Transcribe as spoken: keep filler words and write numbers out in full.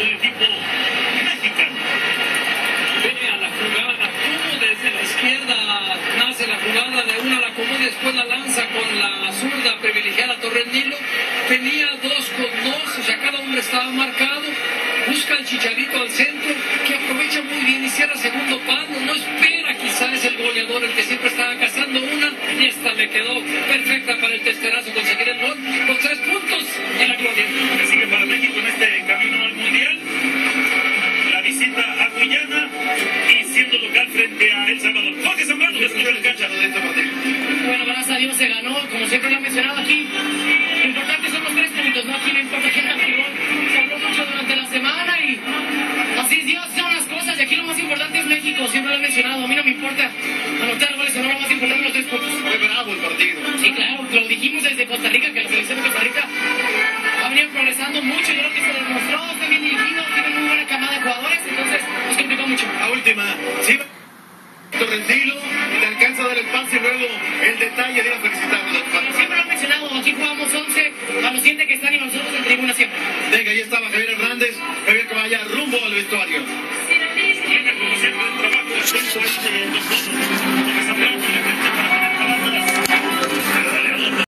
del equipo mexicano. Ve a la jugada, cómo desde la izquierda nace la jugada, de una la común y después la lanza con la zurda privilegiada Torres Nilo. Tenía dos con dos, o sea, cada hombre estaba marcado. Busca el Chicharito al centro, que aprovecha muy bien y cierra segundo palo. No espera, quizás el goleador, el que siempre estaba cazando una, y esta le quedó perfecta para el testerazo conseguir el gol. Los tres puntos en la gloria. Que sigue para México en este camino al Mundial. La visita a Guyana y siendo local frente a El Salvador. Jorge Zambrano, después de la cancha de este partido. Bueno, gracias a Dios se ganó, como siempre lo he mencionado aquí. Lo importante son los tres puntos, ¿no? Aquí no importa quién haga el gol. Se habló mucho durante la semana y así Dios son las cosas. Y aquí lo más importante es México, siempre lo he mencionado. A mí no me importa anotar goles o no, lo más importante es los tres puntos. Fue bravo el partido. Sí, claro, lo dijimos desde Costa Rica, que la selección de Costa Rica ha venido progresando mucho. Yo creo que se demostró, está bien dirigido, tiene muy buena camada de jugadores, entonces nos complicó mucho. La última, sí, Torrentilo, te alcanza a dar el pase y luego el detalle de ir a felicitarlo. Como siempre lo he mencionado, aquí jugamos once a los siete que están y nosotros en tribuna siempre. Venga, ahí estaba Javier Hernández, Javier que vaya rumbo al vestuario. Tiene como siempre un trabajo extenso este nosotros.